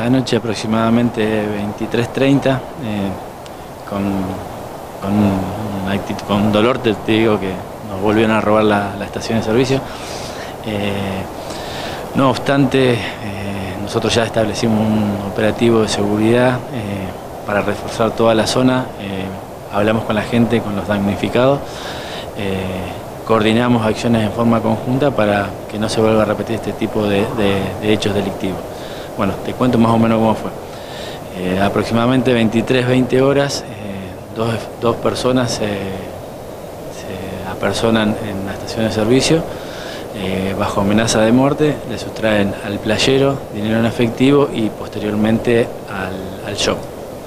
anoche aproximadamente 23:30, con dolor te digo que nos volvieron a robar la estación de servicio. No obstante, nosotros ya establecimos un operativo de seguridad para reforzar toda la zona. Hablamos con la gente, con los damnificados, coordinamos acciones en forma conjunta para que no se vuelva a repetir este tipo de hechos delictivos. Bueno, te cuento más o menos cómo fue. Aproximadamente 23:20 horas, dos personas se apersonan en la estación de servicio bajo amenaza de muerte, le sustraen al playero dinero en efectivo y posteriormente al shop.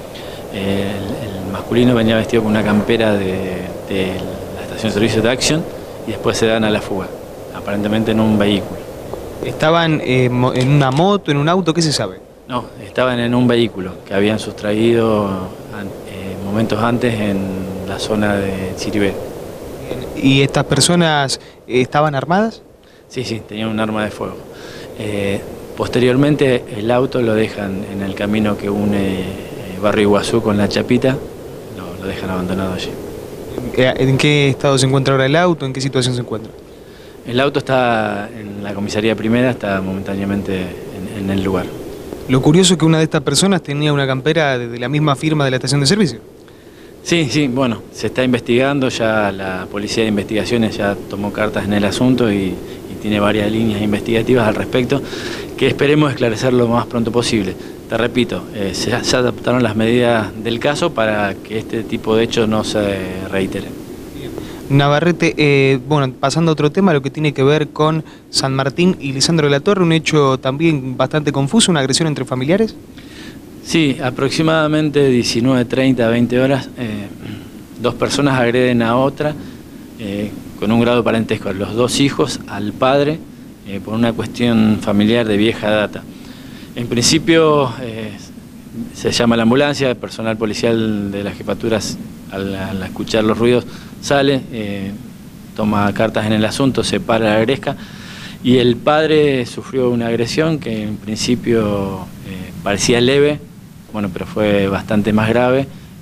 El masculino venía vestido con una campera de la estación de servicio de Action y después se dan a la fuga, aparentemente en un vehículo. ¿Estaban en una moto, en un auto? ¿Qué se sabe? No, estaban en un vehículo que habían sustraído momentos antes en la zona de Chiribé. ¿Y estas personas estaban armadas? Sí, tenían un arma de fuego. Posteriormente el auto lo dejan en el camino que une Barrio Iguazú con La Chapita, lo dejan abandonado allí. ¿En qué estado se encuentra ahora el auto? ¿En qué situación se encuentra? El auto está en la comisaría primera, está momentáneamente en el lugar. Lo curioso es que una de estas personas tenía una campera de la misma firma de la estación de servicio. Sí, bueno, se está investigando, ya la Policía de Investigaciones ya tomó cartas en el asunto y tiene varias líneas investigativas al respecto, que esperemos esclarecer lo más pronto posible. Te repito, se adoptaron las medidas del caso para que este tipo de hechos no se reiteren. Navarrete, bueno, pasando a otro tema, lo que tiene que ver con San Martín y Lisandro de la Torre, un hecho también bastante confuso, una agresión entre familiares. Sí, aproximadamente 19:30 a 20 horas, dos personas agreden a otra con un grado de parentesco, los dos hijos al padre, por una cuestión familiar de vieja data. En principio se llama a la ambulancia, el personal policial de las jefaturas al escuchar los ruidos sale, toma cartas en el asunto, separa la gresca y el padre sufrió una agresión que en principio parecía leve, bueno, pero fue bastante más grave.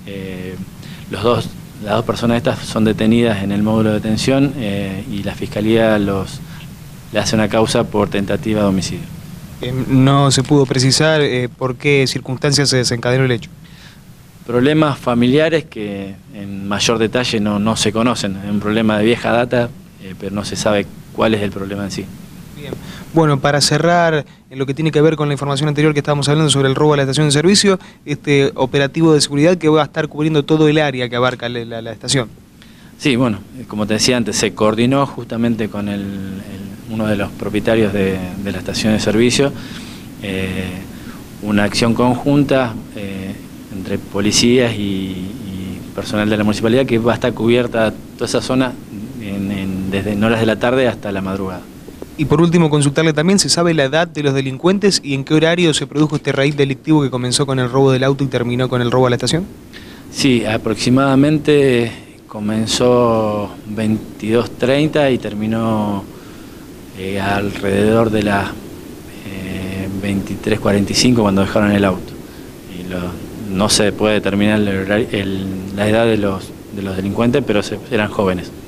Las dos personas estas son detenidas en el módulo de detención y la Fiscalía le hace una causa por tentativa de homicidio. No se pudo precisar por qué circunstancias se desencadenó el hecho. Problemas familiares que en mayor detalle no se conocen. Es un problema de vieja data, pero no se sabe cuál es el problema en sí. Bien. Bueno, para cerrar en lo que tiene que ver con la información anterior que estábamos hablando sobre el robo a la estación de servicio, este operativo de seguridad que va a estar cubriendo todo el área que abarca la estación. Sí, bueno, como te decía antes, se coordinó justamente con uno de los propietarios de la estación de servicio, una acción conjunta entre policías y personal de la municipalidad que va a estar cubierta toda esa zona desde horas de la tarde hasta la madrugada. Y por último, consultarle también, ¿se sabe la edad de los delincuentes y en qué horario se produjo este raíz delictivo que comenzó con el robo del auto y terminó con el robo a la estación? Sí, aproximadamente comenzó 22:30 y terminó alrededor de las 23:45 cuando dejaron el auto. No se puede determinar la edad de los delincuentes, pero eran jóvenes.